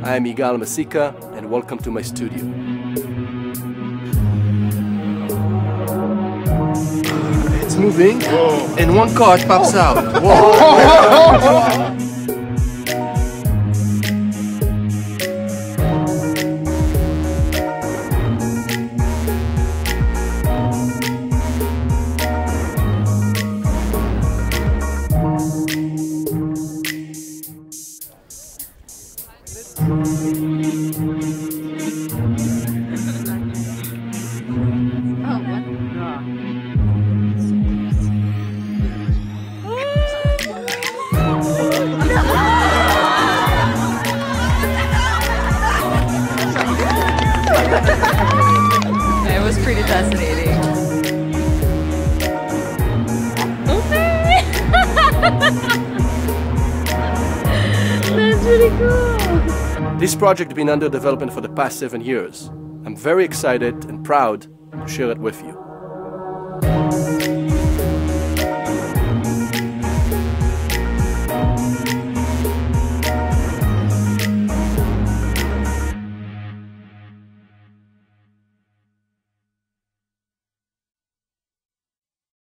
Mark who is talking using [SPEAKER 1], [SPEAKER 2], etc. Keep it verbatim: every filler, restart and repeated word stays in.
[SPEAKER 1] I am Mesika, and welcome to my studio. It's moving, Whoa. And one card pops oh. out. Whoa.
[SPEAKER 2] It was pretty fascinating. Okay. That's really cool.
[SPEAKER 1] This project has been under development for the past seven years. I'm very excited and proud to share it with you.